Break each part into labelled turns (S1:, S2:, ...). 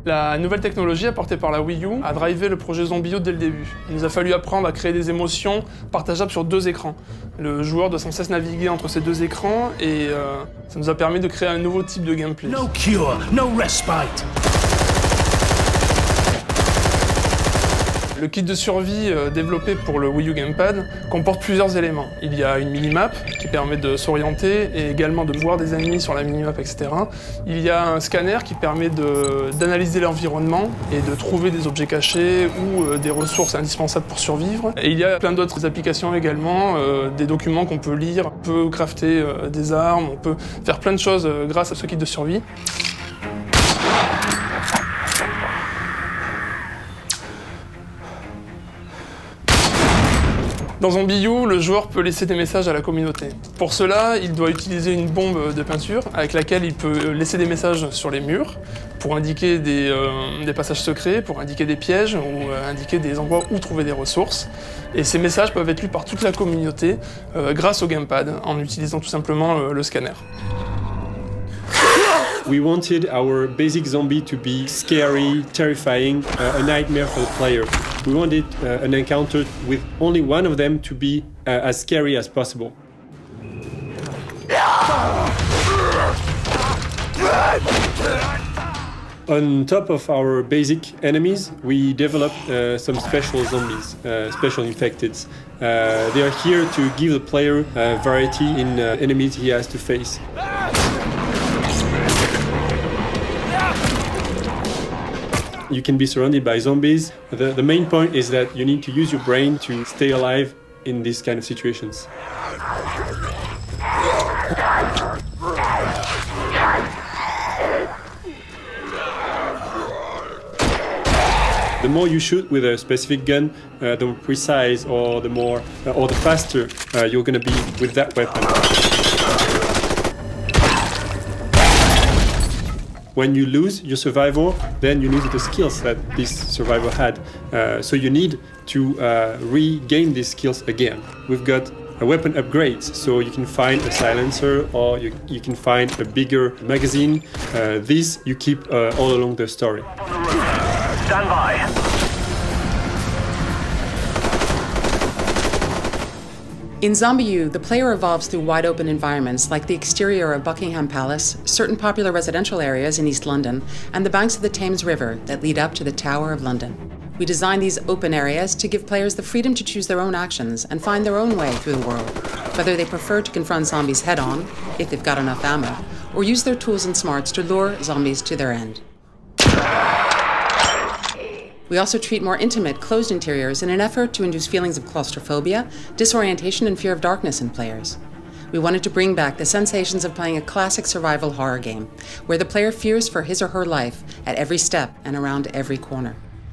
S1: La nouvelle technologie apportée par la Wii U a drivé le projet ZombiU dès le début. Il nous a fallu apprendre à créer des émotions partageables sur deux écrans. Le joueur doit sans cesse naviguer entre ces deux écrans et ça nous a permis de créer un nouveau type de gameplay.
S2: No cure, no respite.
S1: Le kit de survie développé pour le Wii U Gamepad comporte plusieurs éléments. Il y a une minimap qui permet de s'orienter et également de voir des ennemis sur la minimap, etc. Il y a un scanner qui permet d'analyser l'environnement et de trouver des objets cachés ou des ressources indispensables pour survivre. Et il y a plein d'autres applications également, des documents qu'on peut lire, on peut crafter des armes, on peut faire plein de choses grâce à ce kit de survie. Dans ZombiU, le joueur peut laisser des messages à la communauté. Pour cela, il doit utiliser une bombe de peinture avec laquelle il peut laisser des messages sur les murs pour indiquer des passages secrets, pour indiquer des pièges ou indiquer des endroits où trouver des ressources. Et ces messages peuvent être lus par toute la communauté grâce au gamepad en utilisant tout simplement le scanner.
S3: We wanted our basic zombie to be scary, terrifying, a nightmare for the player. We wanted an encounter with only one of them to be as scary as possible. On top of our basic enemies, we developed some special zombies, special infecteds. They are here to give the player variety in enemies he has to face. You can be surrounded by zombies. The main point is that you need to use your brain to stay alive in these kind of situations. The more you shoot with a specific gun, the more precise or the faster you're going to be with that weapon. When you lose your survivor, then you lose the skills that this survivor had. So you need to regain these skills again. We've got weapon upgrades, so you can find a silencer or you can find a bigger magazine. This you keep all along the story.
S2: Stand by.
S4: In ZombiU, the player evolves through wide-open environments like the exterior of Buckingham Palace, certain popular residential areas in East London, and the banks of the Thames River that lead up to the Tower of London. We design these open areas to give players the freedom to choose their own actions and find their own way through the world, whether they prefer to confront zombies head-on, if they've got enough ammo, or use their tools and smarts to lure zombies to their end. We also treat more intimate, closed interiors in an effort to induce feelings of claustrophobia, disorientation, and fear of darkness in players. We wanted to bring back the sensations of playing a classic survival horror game, where the player fears for his or her life at every step and around every corner.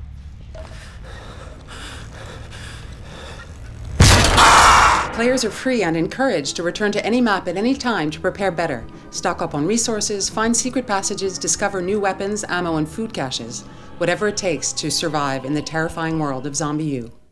S4: Players are free and encouraged to return to any map at any time to prepare better, stock up on resources, find secret passages, discover new weapons, ammo, and food caches, whatever it takes to survive in the terrifying world of ZombiU.